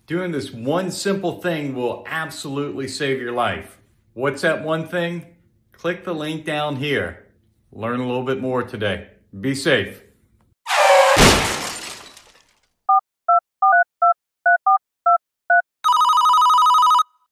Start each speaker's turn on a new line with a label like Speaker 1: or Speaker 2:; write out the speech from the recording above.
Speaker 1: Doing this one simple thing will absolutely save your life. What's that one thing? Click the link down here. Learn a little bit more today. Be safe.